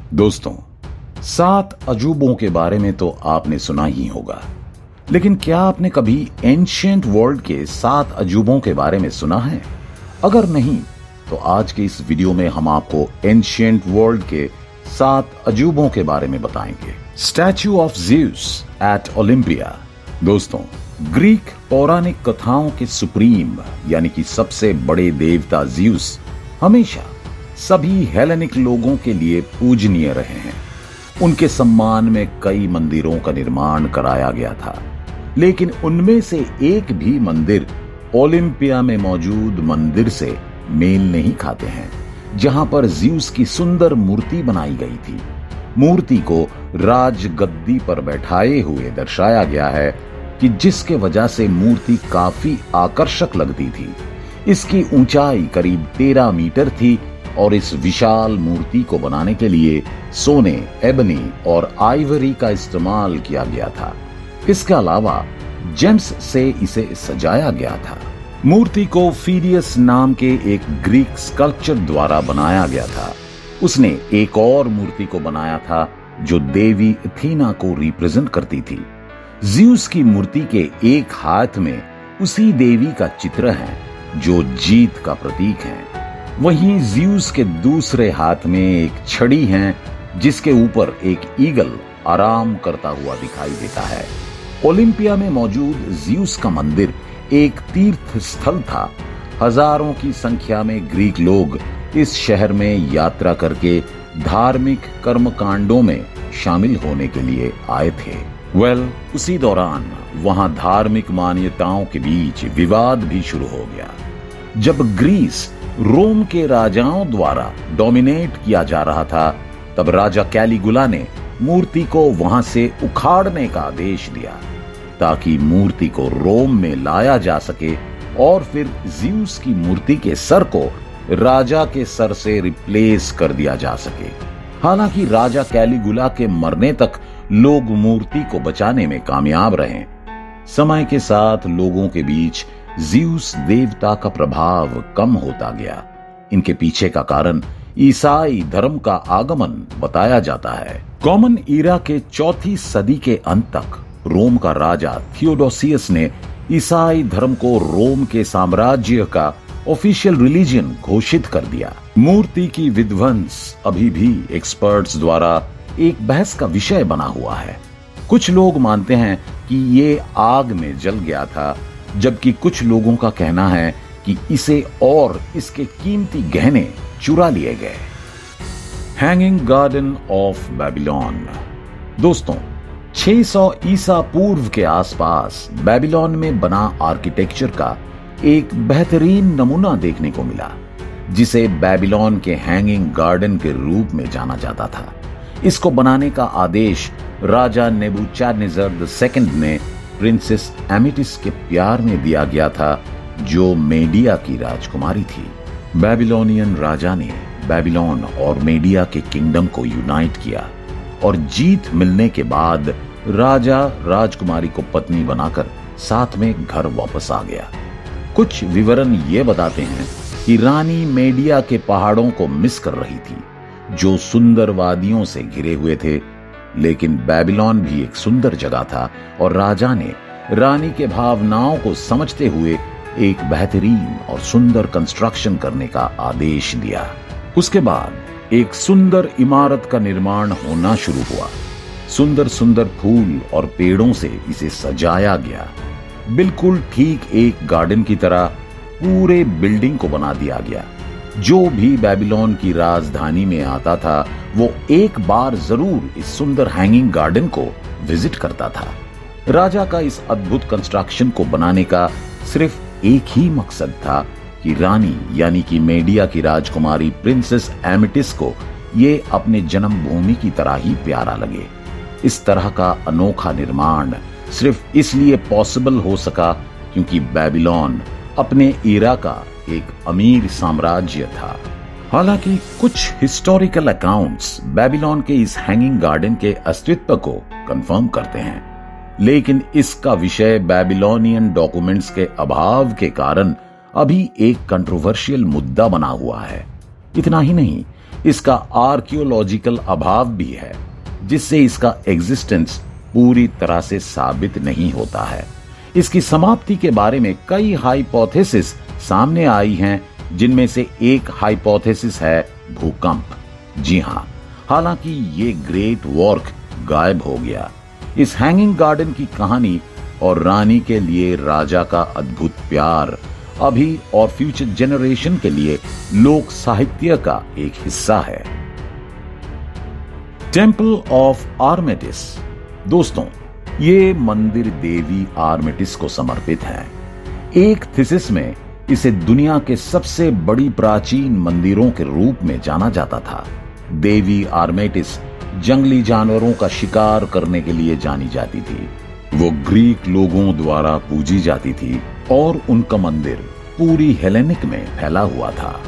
दोस्तों, 7 अजूबों के बारे में तो आपने सुना ही होगा, लेकिन क्या आपने कभी एंशिएंट वर्ल्ड के 7 अजूबों के बारे में सुना है? अगर नहीं तो आज के इस वीडियो में हम आपको एंशिएंट वर्ल्ड के 7 अजूबों के बारे में बताएंगे। Statue of Zeus at Olympia. दोस्तों, ग्रीक पौराणिक कथाओं के सुप्रीम यानी कि सबसे बड़े देवता ज़्यूस हमेशा सभी हेलेनिक लोगों के लिए पूजनीय रहे हैं। उनके सम्मान में कई मंदिरों का निर्माण कराया गया था, लेकिन उनमें से एक भी मंदिर ओलंपिया में मौजूद मंदिर से मेल नहीं खाते हैं, जहां पर ज़्यूस की सुंदर मूर्ति बनाई गई थी। मूर्ति को राजगद्दी पर बैठाए हुए दर्शाया गया है कि जिसके वजह से मूर्ति काफी आकर्षक लगती थी। इसकी ऊंचाई करीब 13 मीटर थी और इस विशाल मूर्ति को बनाने के लिए सोने, एबनी और आइवरी का इस्तेमाल किया गया था। इसके अलावा जेम्स से इसे सजाया गया था। मूर्ति को फीडियस नाम के एक ग्रीक स्कल्पचर द्वारा बनाया गया था। उसने एक और मूर्ति को बनाया था जो देवी एथीना को रिप्रेजेंट करती थी। ज़्यूस की मूर्ति के एक हाथ में उसी देवी का चित्र है जो जीत का प्रतीक है। वहीं ज़्यूस के दूसरे हाथ में एक छड़ी है जिसके ऊपर एक ईगल आराम करता हुआ दिखाई देता है। ओलंपिया में मौजूद ज़्यूस का मंदिर एक तीर्थ स्थल था। हजारों की संख्या में ग्रीक लोग इस शहर में यात्रा करके धार्मिक कर्मकांडों में शामिल होने के लिए आए थे। उसी दौरान वहां धार्मिक मान्यताओं के बीच विवाद भी शुरू हो गया। जब ग्रीस रोम के राजाओं द्वारा डोमिनेट किया जा रहा था, तब राजा कैलिगुला ने मूर्ति को वहां से उखाड़ने का आदेश दिया ताकि मूर्ति को रोम में लाया जा सके और फिर ज़्यूस की मूर्ति के सर को राजा के सर से रिप्लेस कर दिया जा सके। हालांकि राजा कैलिगुला के मरने तक लोग मूर्ति को बचाने में कामयाब रहे। समय के साथ लोगों के बीच ज़्यूस देवता का प्रभाव कम होता गया। इनके पीछे का कारण ईसाई धर्म का आगमन बताया जाता है। कॉमन ईरा के 4वीं सदी के अंत तक रोम का राजा थियोडोसियस ने ईसाई धर्म को रोम के साम्राज्य का ऑफिशियल रिलीजन घोषित कर दिया। मूर्ति की विध्वंस अभी भी एक्सपर्ट्स द्वारा एक बहस का विषय बना हुआ है। कुछ लोग मानते हैं कि ये आग में जल गया था, जबकि कुछ लोगों का कहना है कि इसे और इसके कीमती गहने चुरा लिए गए। Hanging garden of Babylon. दोस्तों, 600 ईसा पूर्व के आसपास बेबीलोन में बना आर्किटेक्चर का एक बेहतरीन नमूना देखने को मिला, जिसे बेबीलोन के हैंगिंग गार्डन के रूप में जाना जाता था। इसको बनाने का आदेश राजा नेबूचाडनेज़र II ने प्रिंसेस एमिटिस के प्यार में दिया गया था, जो मेडिया की राजकुमारी थी। बेबीलोनियन राजा ने बेबीलोन और मेडिया के किंगडम को यूनाइट किया और जीत मिलने के बाद राजा राजकुमारी को पत्नी बनाकर साथ में घर वापस आ गया। कुछ विवरण ये बताते हैं कि रानी मेडिया के पहाड़ों को मिस कर रही थी, जो सुंदर वादियों से घिरे हुए थे। लेकिन बेबीलोन भी एक सुंदर जगह था और राजा ने रानी के भावनाओं को समझते हुए एक बेहतरीन और सुंदर कंस्ट्रक्शन करने का आदेश दिया। उसके बाद एक सुंदर इमारत का निर्माण होना शुरू हुआ। सुंदर सुंदर फूल और पेड़ों से इसे सजाया गया। बिल्कुल ठीक एक गार्डन की तरह पूरे बिल्डिंग को बना दिया गया। जो भी बेबीलोन की राजधानी में आता था, वो एक बार जरूर इस सुंदर हैंगिंग गार्डन को विजिट करता था। राजा का इस अद्भुत कंस्ट्रक्शन को बनाने का सिर्फ एक ही मकसद था कि रानी यानी कि मेडिया की राजकुमारी प्रिंसेस एमिटिस को ये अपने जन्मभूमि की तरह ही प्यारा लगे। इस तरह का अनोखा निर्माण सिर्फ इसलिए पॉसिबल हो सका क्योंकि बेबीलोन अपने ईरा का एक अमीर साम्राज्य था। हालांकि कुछ हिस्टोरिकल अकाउंट्स बेबीलोन के इस हैंगिंग गार्डन के अस्तित्व को कंफर्म करते हैं, लेकिन इसका विषय बेबीलोनियन डॉक्यूमेंट्स के अभाव के कारण अभी एक कंट्रोवर्शियल मुद्दा बना हुआ है। इतना ही नहीं, इसका आर्कियोलॉजिकल अभाव भी है, जिससे इसका एग्जिस्टेंस पूरी तरह से साबित नहीं होता है। इसकी समाप्ति के बारे में कई हाइपोथेसिस सामने आई हैं, जिनमें से एक हाइपोथेसिस है भूकंप। जी हां, हालांकि ये ग्रेट वॉर्क गायब हो गया। इस हैंगिंग गार्डन की कहानी और रानी के लिए राजा का अद्भुत प्यार अभी और फ्यूचर जनरेशन के लिए लोक साहित्य का एक हिस्सा है। Temple of Artemis. दोस्तों, ये मंदिर देवी आर्मेटिस को समर्पित है। एक थीसिस में इसे दुनिया के सबसे बड़ी प्राचीन मंदिरों के रूप में जाना जाता था। देवी आर्मेटिस जंगली जानवरों का शिकार करने के लिए जानी जाती थी। वो ग्रीक लोगों द्वारा पूजी जाती थी और उनका मंदिर पूरी हेलेनिक में फैला हुआ था।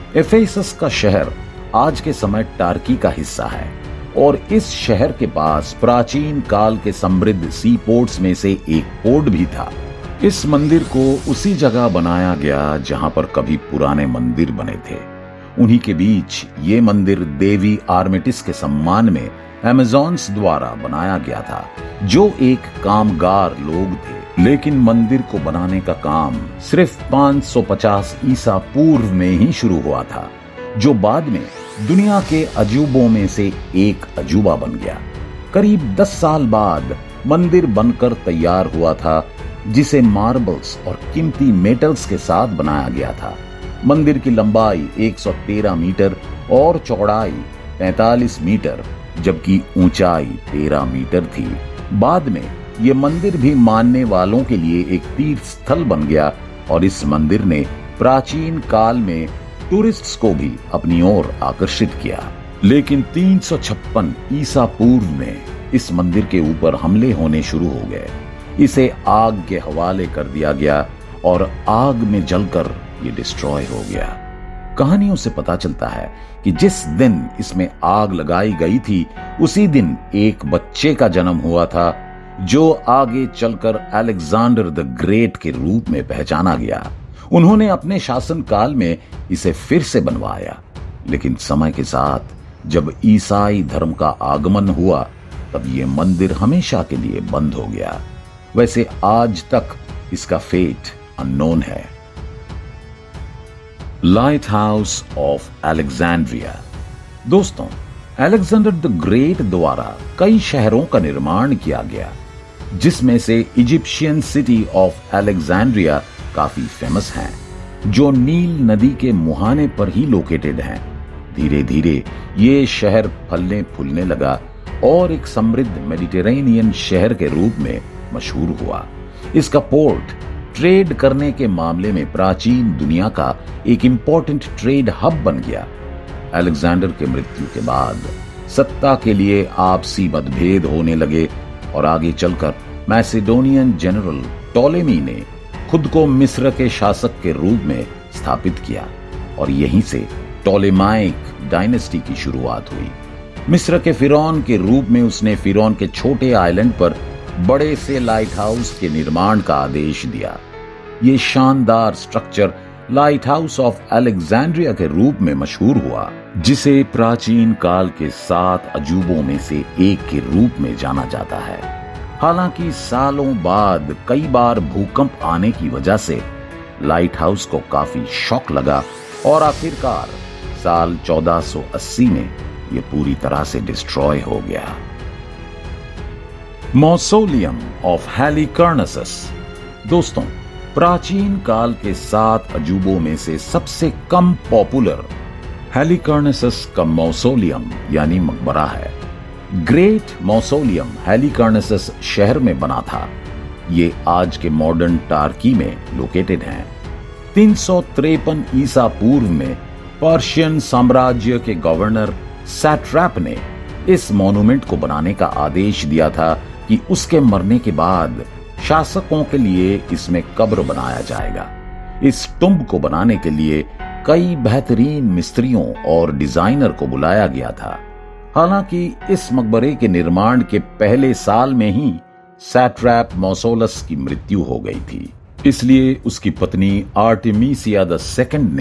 एफेसस का शहर आज के समय टर्की का हिस्सा है और इस शहर के पास प्राचीन काल के समृद्ध सी पोर्ट्स में से एक पोर्ट भी था। इस मंदिर को उसी जगह बनाया गया जहां पर कभी पुराने मंदिर बने थे। उन्हीं के बीच ये मंदिर देवी आर्मेटिस के सम्मान में अमेज़न्स द्वारा बनाया गया था, जो एक कामगार लोग थे। लेकिन मंदिर को बनाने का काम सिर्फ 550 ईसा पूर्व में ही शुरू हुआ था, जो बाद में दुनिया के अजूबों में से एक अजूबा बन गया। करीब 10 साल बाद मंदिर बनकर तैयार हुआ था, जिसे मार्बल्स और कीमती मेटल्स के साथ बनाया गया था। मंदिर की लंबाई 113 मीटर और चौड़ाई 45 मीटर, जबकि ऊंचाई 13 मीटर थी। बाद में ये मंदिर भी मानने वालों के लिए एक तीर्थ स्थल बन गया और इस मंदिर ने प्राचीन काल में टूरिस्ट्स को भी अपनी ओर आकर्षित किया। लेकिन 356 ईसा पूर्व में इस मंदिर के ऊपर हमले होने शुरू हो गए। इसे आग के हवाले कर दिया गया और आग में जलकर ये डिस्ट्रॉय हो गया। कहानियों से पता चलता है कि जिस दिन इसमें आग लगाई गई थी, उसी दिन एक बच्चे का जन्म हुआ था, जो आगे चलकर अलेक्जेंडर द ग्रेट के रूप में पहचाना गया। उन्होंने अपने शासनकाल में इसे फिर से बनवाया, लेकिन समय के साथ जब ईसाई धर्म का आगमन हुआ, तब ये मंदिर हमेशा के लिए बंद हो गया। वैसे आज तक इसका फेट अननोन है। Lighthouse of Alexandria. दोस्तों, अलेक्जेंडर द ग्रेट द्वारा कई शहरों का निर्माण किया गया, जिसमें से इजिप्शियन सिटी ऑफ अलेक्जेंड्रिया काफी फेमस है, जो नील नदी के मुहाने पर ही लोकेटेड है। धीरे धीरे ये शहर फलने फूलने लगा और एक समृद्ध मेडिटेरेनियन शहर के रूप में मशहूर हुआ। इसका पोर्ट ट्रेड करने के मामले में प्राचीन दुनिया का एक इंपॉर्टेंट ट्रेड हब बन गया। अलेक्जेंडर के मृत्यु के बाद सत्ता के लिए आपसी मतभेद होने लगे और आगे चलकर मैसेडोनियन जनरल टॉलेमी ने खुद को मिस्र के शासक के रूप में स्थापित किया और यहीं से टॉलेमाइक डायनेस्टी की शुरुआत हुई। मिस्र के फिरौन के रूप में उसने फिरौन के छोटे आइलैंड पर बड़े से लाइट हाउस के निर्माण का आदेश दिया। ये शानदार structure lighthouse of Alexandria के रूप में मशहूर हुआ, जिसे प्राचीन काल के 7 अजूबों में से एक के रूप में जाना जाता है। हालांकि सालों बाद कई बार भूकंप आने की वजह से लाइट हाउस को काफी शॉक लगा और आखिरकार साल 1480 में यह पूरी तरह से डिस्ट्रॉय हो गया। Mausoleum of Halicarnassus. दोस्तों, प्राचीन काल के 7 अजूबों में से सबसे कम पॉपुलर हैलिकर्नेसस का मौसोलियम यानी मकबरा है। ग्रेट मौसोलियम हैलिकर्नेसस शहर में बना था। ये आज के मॉडर्न टर्की में लोकेटेड है। 353 ईसा पूर्व में पर्शियन साम्राज्य के गवर्नर सैट्रैप ने इस मॉन्यूमेंट को बनाने का आदेश दिया था कि उसके मरने के बाद शासकों के लिए इसमें कब्र बनाया जाएगा। इस टुम्ब को बनाने के लिए कई बेहतरीन मिस्त्रियों और डिजाइनर को बुलाया गया था। हालांकि इस मकबरे के निर्माण के पहले साल में ही सैट्रैप मौसोलस की मृत्यु हो गई थी, इसलिए उसकी पत्नी आर्टेमिसिया II ने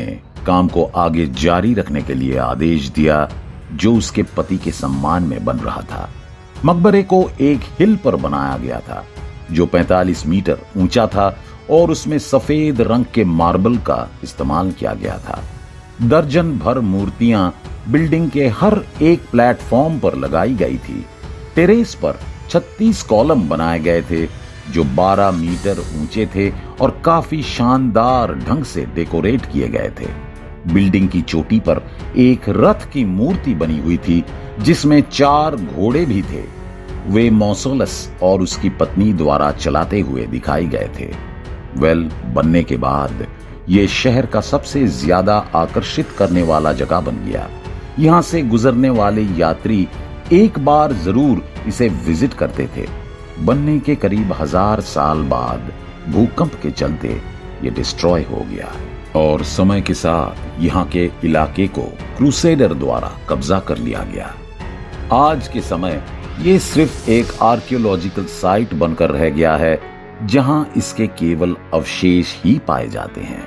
काम को आगे जारी रखने के लिए आदेश दिया जो उसके पति के सम्मान में बन रहा था। मकबरे को एक हिल पर बनाया गया था जो 45 मीटर ऊंचा था और उसमें सफेद रंग के मार्बल का इस्तेमाल किया गया था। दर्जन भर मूर्तियां बिल्डिंग के हर एक प्लेटफॉर्म पर लगाई गई थी। टेरेस पर 36 कॉलम बनाए गए थे जो 12 मीटर ऊंचे थे और काफी शानदार ढंग से डेकोरेट किए गए थे। बिल्डिंग की चोटी पर एक रथ की मूर्ति बनी हुई थी जिसमें 4 घोड़े भी थे। वे मौसोलस और उसकी पत्नी द्वारा चलाते हुए दिखाई गए थे। बनने के बाद ये शहर का सबसे ज्यादा आकर्षित करने वाला जगह बन गया। यहाँ से गुजरने वाले यात्री एक बार जरूर इसे विजिट करते थे। बनने के करीब 1000 साल बाद भूकंप के चलते ये डिस्ट्रॉय हो गया और समय के साथ यहाँ के इलाके को क्रूसेडर द्वारा कब्जा कर लिया गया। आज के समय ये सिर्फ एक आर्कियोलॉजिकल साइट बनकर रह गया है जहां इसके केवल अवशेष ही पाए जाते हैं।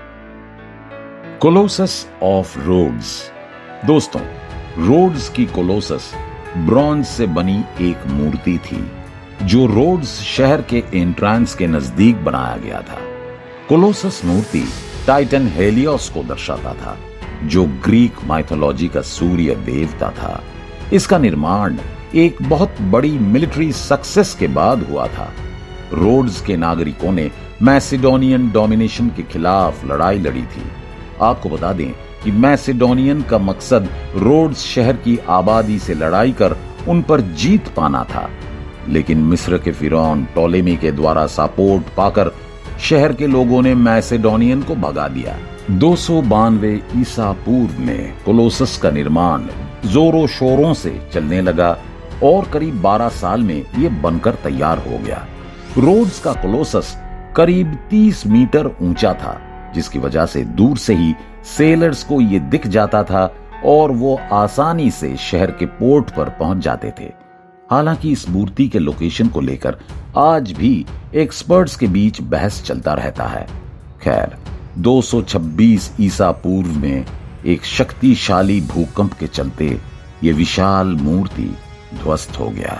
Colossus of Rhodes. दोस्तों, रोड्स की कोलोसस ब्रॉन्ज से बनी एक मूर्ति थी जो रोड्स शहर के एंट्रेंस के नजदीक बनाया गया था। कोलोसस मूर्ति टाइटन हेलियोस को दर्शाता था जो ग्रीक माइथोलॉजी का सूर्य देवता था। इसका निर्माण एक बहुत बड़ी मिलिट्री सक्सेस के बाद हुआ था। रोड्स के नागरिकों ने मैसिडोनियन डोमिनेशन के खिलाफ लड़ाई लड़ी थी। आपको बता दें कि मैसिडोनियन का मकसद रोड्स शहर की आबादी से लड़ाई कर उन पर जीत पाना था, लेकिन मिस्र के फिरौन टोलेमी के द्वारा सपोर्ट पाकर शहर के लोगों ने मैसिडोनियन को भगा दिया। 292 ईसा पूर्व में कोलोसस का निर्माण जोरों शोरों से चलने लगा और करीब 12 साल में यह बनकर तैयार हो गया। रोड्स का कोलोसस करीब 30 मीटर ऊंचा था, जिसकी वजह से दूर से ही सेलर्स को यह दिख जाता था और वो आसानी से शहर के पोर्ट पर पहुंच जाते थे। हालांकि इस मूर्ति के लोकेशन को लेकर आज भी एक्सपर्ट्स के बीच बहस चलता रहता है। खैर, 226 ईसा पूर्व में एक शक्तिशाली भूकंप के चलते ये विशाल मूर्ति ध्वस्त हो गया।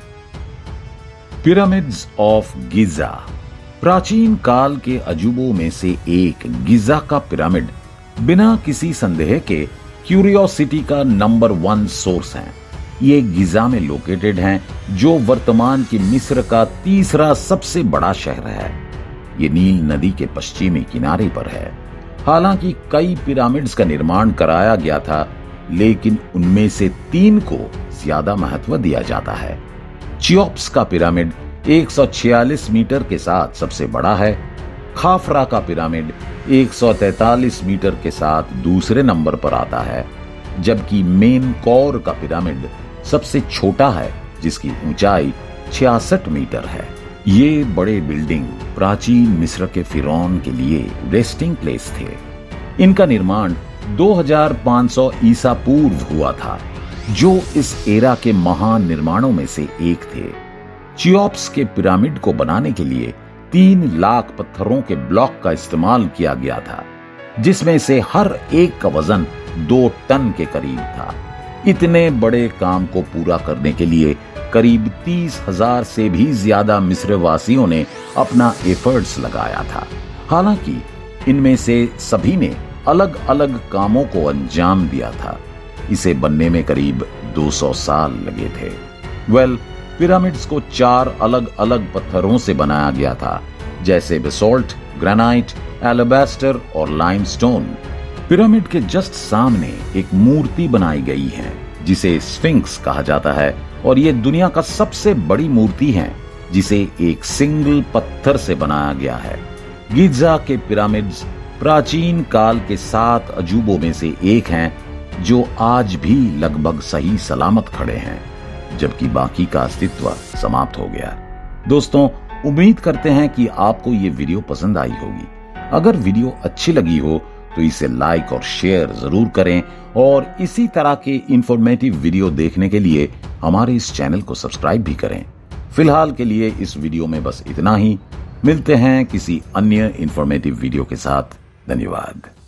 Pyramids of Giza. प्राचीन काल के अजूबों में से एक गिजा का पिरामिड बिना किसी संदेह के क्यूरियोसिटी का नंबर 1 सोर्स है। ये गिजा में लोकेटेड हैं, जो वर्तमान की मिस्र का तीसरा सबसे बड़ा शहर है। ये नील नदी के पश्चिमी किनारे पर है। हालांकि कई पिरामिड्स का निर्माण कराया गया था, लेकिन उनमें से 3 को ज्यादा महत्व दिया जाता है। चियोप्स का पिरामिड 146 मीटर के साथ सबसे बड़ा है। खाफरा का पिरामिड 143 मीटर के साथ दूसरे नंबर पर आता है, जबकि मेनकौर का पिरामिड सबसे छोटा है, जिसकी ऊंचाई 66 मीटर है। ये बड़े बिल्डिंग प्राचीन मिस्र के फिरौन के लिए रेस्टिंग प्लेस थे। इनका निर्माण 2500 ईसा पूर्व हुआ था, जो इस एरा के महान निर्माणों में से एक थे। चियोप्स के पिरामिड को बनाने के लिए 3 लाख पत्थरों के ब्लॉक का इस्तेमाल किया गया था, जिसमें से हर एक का वजन 2 टन के करीब था। इतने बड़े काम को पूरा करने के लिए करीब 30,000 से भी ज्यादा मिस्र वासियों ने अपना एफर्ट्स लगाया था। हालांकि इनमें से सभी ने अलग अलग कामों को अंजाम दिया था। इसे बनने में करीब 200 साल लगे थे। पिरामिड्स को 4 अलग अलग पत्थरों से बनाया गया था, जैसे बेसोल्ट, ग्रेनाइट, एलाबास्टर और लाइमस्टोन। पिरामिड के जस्ट सामने एक मूर्ति बनाई गई है जिसे स्फिंक्स कहा जाता है, और यह दुनिया का सबसे बड़ी मूर्ति है जिसे एक सिंगल पत्थर से बनाया गया है। गिजा के पिरामिड्स प्राचीन काल के 7 अजूबों में से एक हैं, जो आज भी लगभग सही सलामत खड़े हैं, जबकि बाकी का अस्तित्व समाप्त हो गया। दोस्तों, उम्मीद करते हैं कि आपको ये वीडियो पसंद आई होगी। अगर वीडियो अच्छी लगी हो तो इसे लाइक और शेयर जरूर करें, और इसी तरह के इंफॉर्मेटिव वीडियो देखने के लिए हमारे इस चैनल को सब्सक्राइब भी करें। फिलहाल के लिए इस वीडियो में बस इतना ही। मिलते हैं किसी अन्य इंफॉर्मेटिव वीडियो के साथ। धन्यवाद।